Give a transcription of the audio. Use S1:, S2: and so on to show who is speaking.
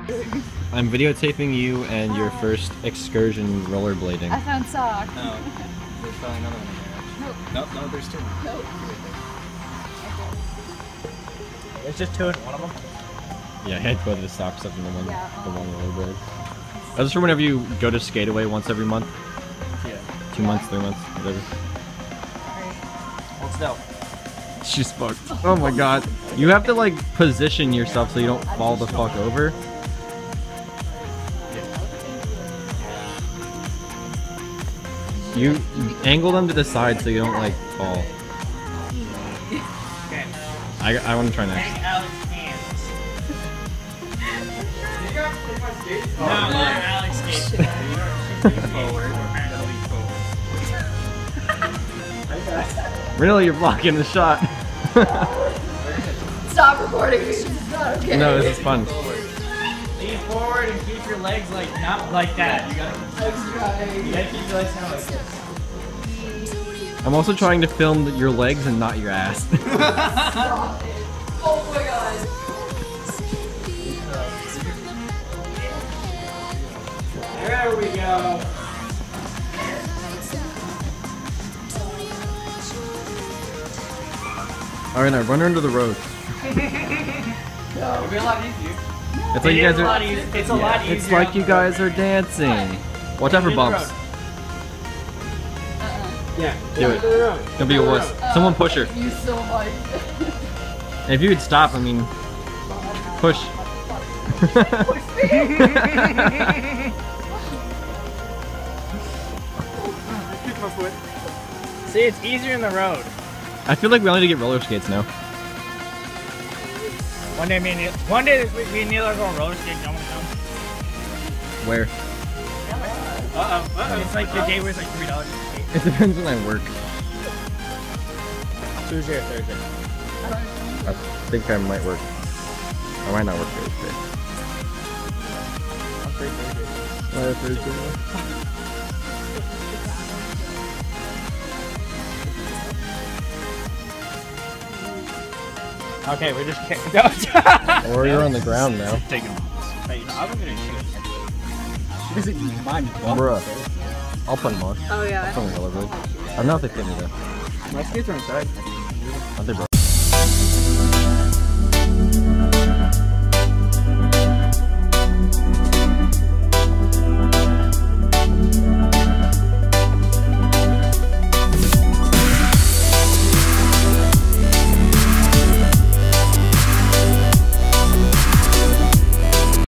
S1: I'm videotaping you and your first excursion rollerblading.
S2: I found socks.
S3: Oh, there's probably another one in there. Nope. No, there's two.
S2: Nope.
S3: There's just two in one of them.
S1: Yeah, I had both of the socks up in the one,
S2: Yeah,
S1: the one rollerblade. That's just for whenever you go to Skateaway once every month.
S3: Yeah.
S1: 2 months, 3 months, whatever.
S3: Let's go.
S1: She's fucked. Oh my god. You have to like position yourself so you don't fall the fuck over. You angle them to the side so you don't like fall.
S3: Okay.
S1: I want to try next.
S3: Hang Alex's hands. No, let Alex skate. Forward.
S1: Really, you're blocking the shot.
S2: Stop recording me. This is not okay.
S1: No, this is fun.
S3: Lean forward and keep your legs like not like that. You gotta keep your legs kind of like this.
S1: I'm also trying to film your legs and not your ass.
S2: Stop it. Oh my god.
S3: There we go.
S1: Alright, now run her into the road.
S3: It'll be a lot easier.
S1: It's like you guys are.
S3: It's a lot easier.
S1: It's like you guys are dancing. Watch out for bumps.
S3: Yeah.
S1: Do it. Don't be a wuss. Someone push her.
S2: You so much.
S1: And if you would stop, I mean, push.
S3: See, it's easier in the road.
S1: I feel like we all need to get roller skates now.
S3: One day me and Neil are going roller skating. You want to come?
S1: Where?
S3: It's like the day where it's like $3 a skate.
S1: It depends when I work.
S3: Tuesday or Thursday.
S1: I think I might work. I might not work Thursday.
S3: I'm free Thursday.
S1: Thursday.
S3: Okay, we're just kidding.
S1: Or you're on the ground now.
S3: Take it. I'm gonna shoot. She doesn't mind.
S1: Bruh. I'll put them on.
S2: Oh yeah.
S1: I'll put them on rollerblade. I don't know if they fit me though.
S3: My skates are inside.
S1: Aren't they broken?